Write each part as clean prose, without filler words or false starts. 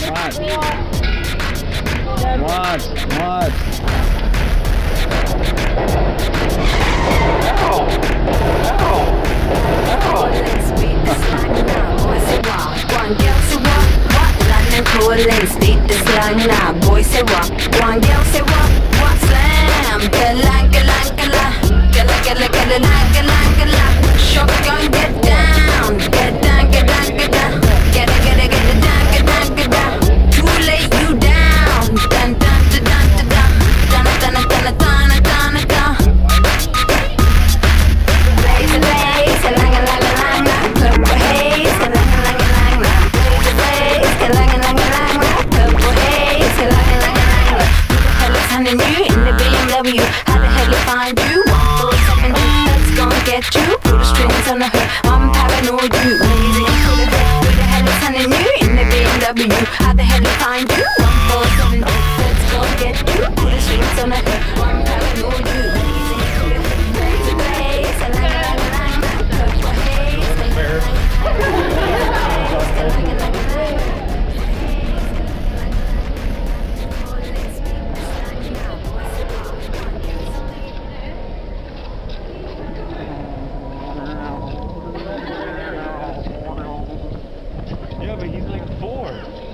What? Speak the slang now, boys say what? One girl say what slam? Galang, galang, galang, galang, galang, galang, galang, galang. Shotgun, get down, get down, get down, get down, get down, get down, get down, get down. Too late, you down. Dun dun dun dun dun dun dun dun dun dun dun dun dun. Blaze, blaze, galang, galang, galang, galang. Purple haze, galang, galang, galang, galang. Blaze, blaze, galang, galang, galang, galang. Purple haze, galang, galang, galang, galang. Who the hell is hunting you in the BMW? How the hell to find you? 147, let's go and get you. Put the strings on the hook, I'm paranoid you. Lazy, who the hell is hunting you in the BMW? How the hell to find you? 147, let's go and get you. Put the strings on the hook, I'm paranoid you. Lazy, blaze, blaze, galang, galang, galang, galang. Purple haze, galang, galang, galang, galang. Yeah, but he's like 4.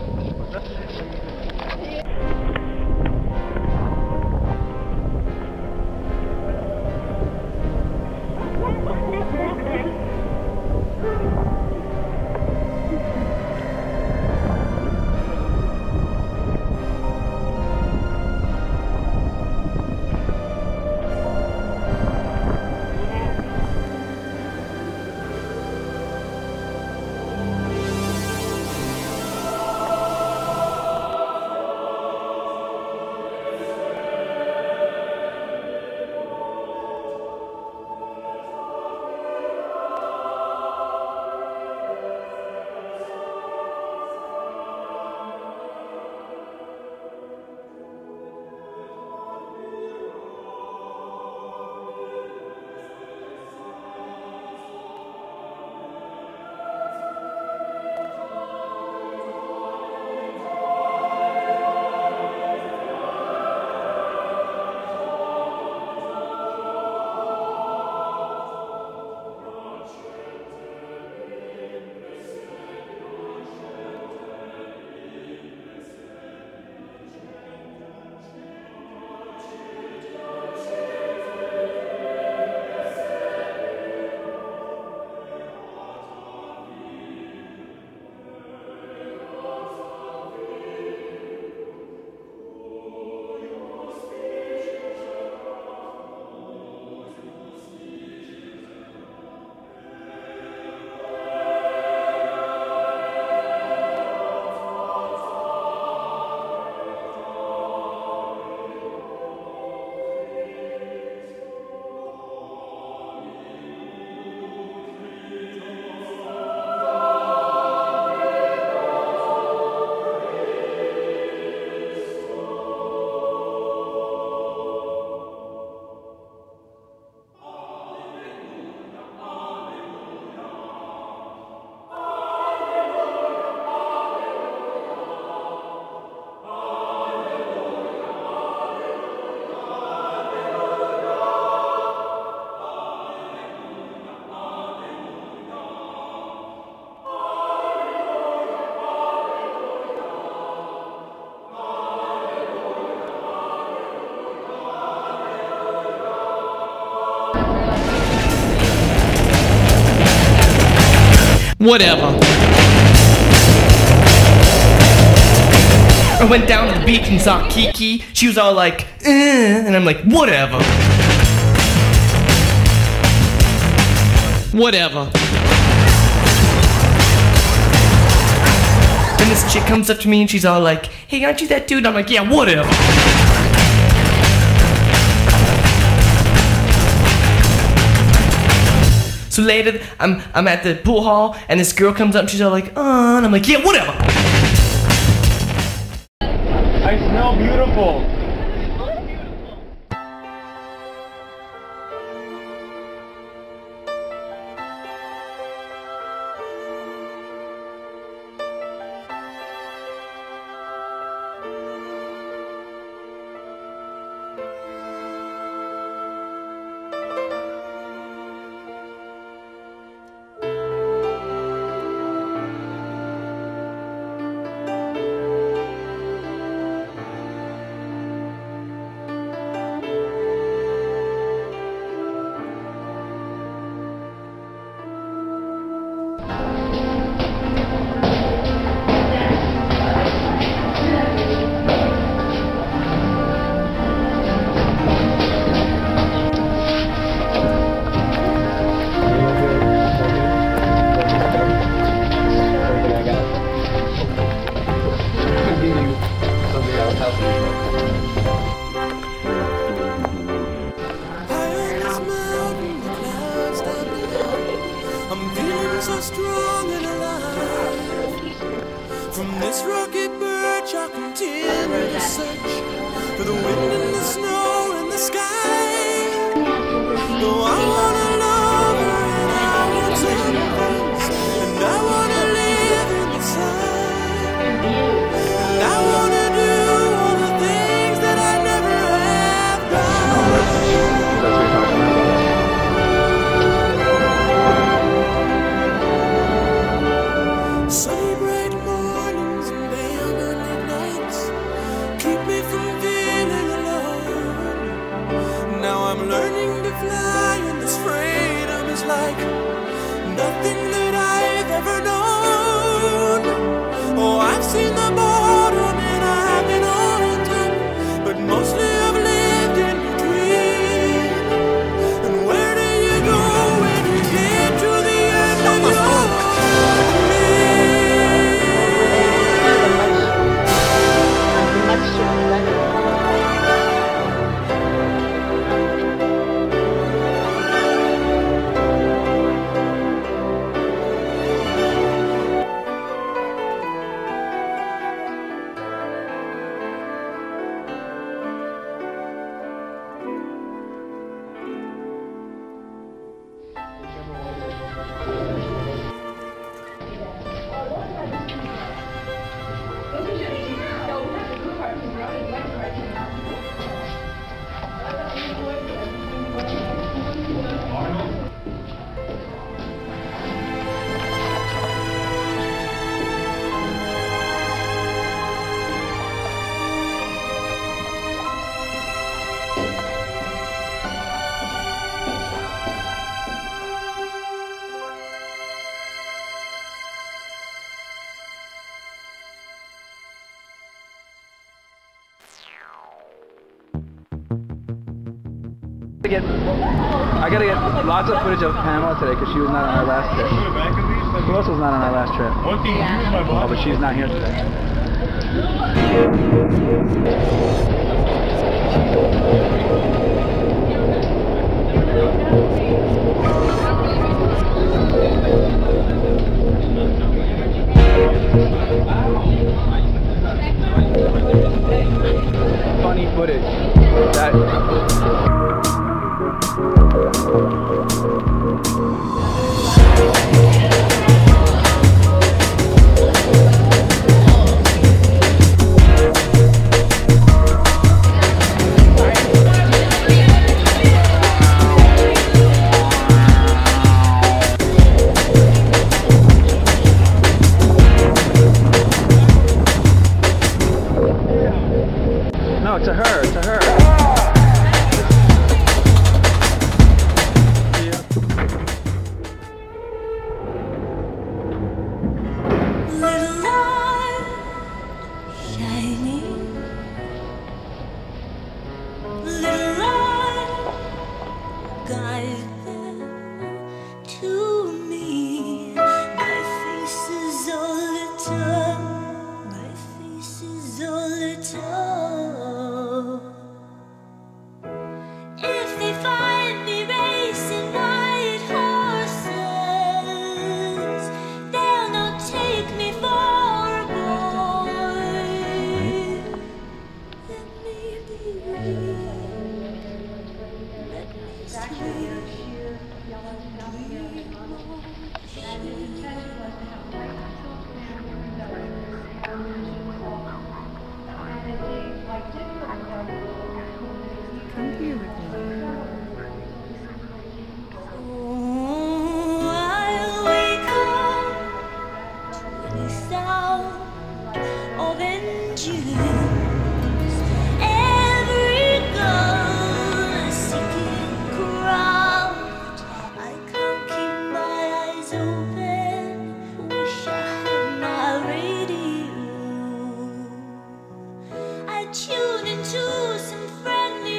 Whatever. I went down to the beach and saw Kiki. She was all like, and I'm like, whatever. Whatever. Then this chick comes up to me and she's all like, hey, aren't you that dude? I'm like, yeah, whatever. So later, I'm at the pool hall, and this girl comes up and she's all like, and I'm like, yeah, whatever. I smell beautiful. strong and alive. From this rocky perch I'll continue to search for the wind and the snow and the sky. Though I wanna love her and I want some things, and I wanna live in the sun, and I wanna do all the things that I never have done. Sunny bright mornings and pale moonlit nights keep me from feeling alone. Now I'm learning to fly, and this freedom is like nothing that I've ever known. Oh, I've seen the bottom and I've been on top, but mostly I've lived in between. And where do you go when you get to the end of your dream? I gotta get lots of footage of Pamela today because she was not on our last trip. Who else was not on our last trip? One thing, here's my boss. Oh, but she's not here today. Funny footage. No, to her, to her. Little light shining, little light guide them to me. My face is all lit up, my face is all lit up. If they find me racing white horses, they'll not take me for a boy. Let me be weak, let me sleep, I'll wake up to the sound of engines, every gun seeking craft. I can't keep my eyes open, wish I had my radio. I tune into some friendly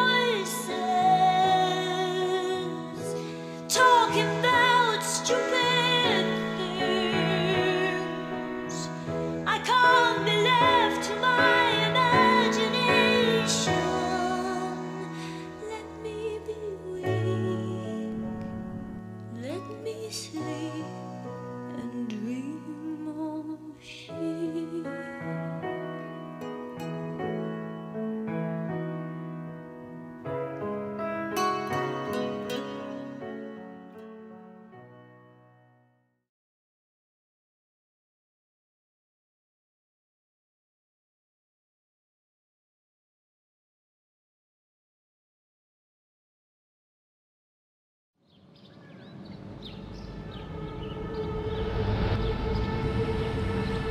voices, talking about stupid things. I can't be left to my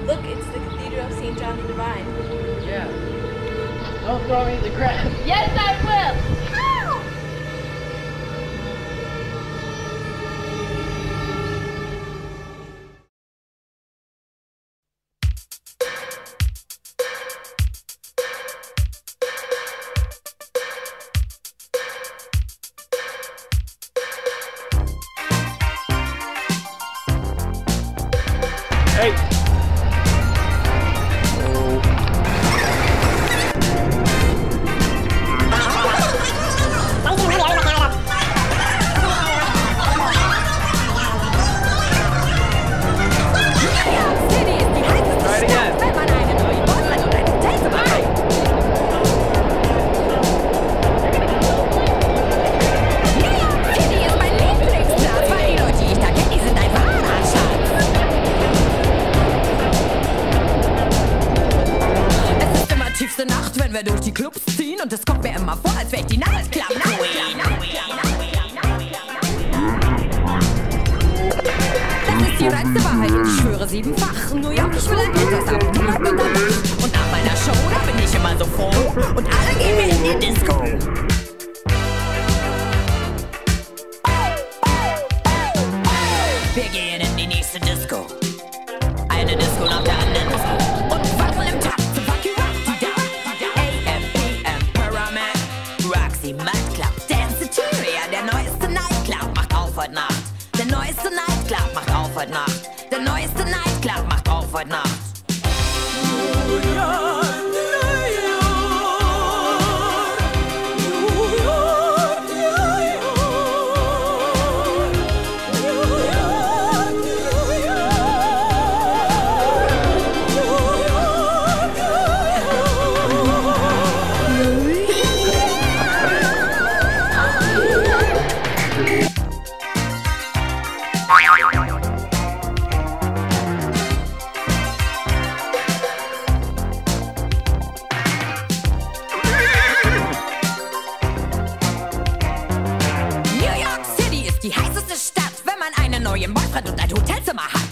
Look, it's the Cathedral of St. John the Divine. Yeah. Don't throw me in the crap. Yes, I will! Hey! Try it again. Tiefste Nacht, wenn wir durch die Clubs ziehen und es kommt mir immer vor, als wäre ich die Nightclub Queen. Das ist die reinste Wahrheit und ich schwöre 7-fach. New York, ich will ein Drittes auf Tonight und dann Nacht. Und nach meiner Show, da bin ich immer so froh und alle gehen wir in die Disco. Wir gehen in die nächste Disco. Eine Disco nach der anderen Disco. Und wackeln im Takt zum Fuck You Rock die da. AM, PM, Pyramid, Roxy, Mad Club, Dance City. Der neueste Nightclub macht auf heute Nacht. Der neueste Nightclub macht auf heute Nacht. Der neueste Nightclub macht auf heute Nacht. Neuen Boyfriend und ein Hotelzimmer hat.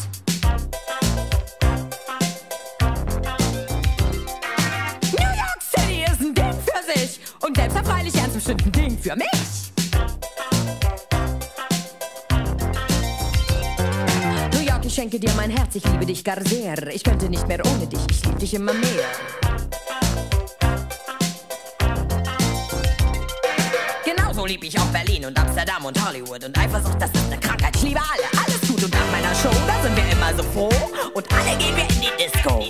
New York City ist ein Ding für sich und selbst ein freilich ganz bestimmt ein Ding für mich. New York, ich schenke dir mein Herz, ich liebe dich gar sehr. Ich könnte nicht mehr ohne dich, ich liebe dich immer mehr. Genauso lieb ich auch Berlin und Amsterdam und Hollywood und Eifersucht, das ist eine Krankheit, ich liebe alle, alles gut und nach meiner Show, da sind wir immer so froh und alle gehen wir in die Disco.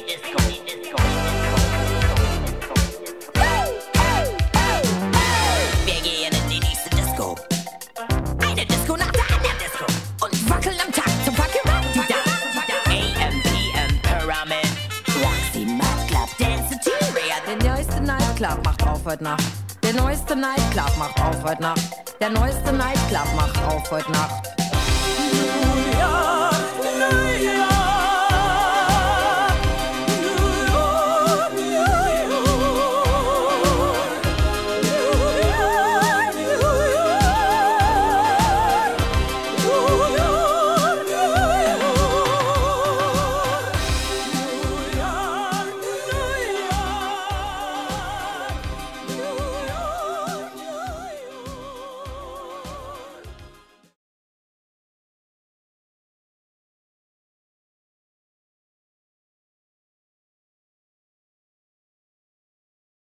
Wir gehen in die nächste Disco. Eine Disco nach der anderen Disco und wackeln am Takt zum Fuck You Rock die da. AM, PM, Pyramid, Roxy, Mad Club, Dance City. Der neueste Nightclub macht auf heute Nacht. Der neueste Nightclub macht auf heute Nacht. Der neueste Nightclub macht auf heute Nacht. New York, New York.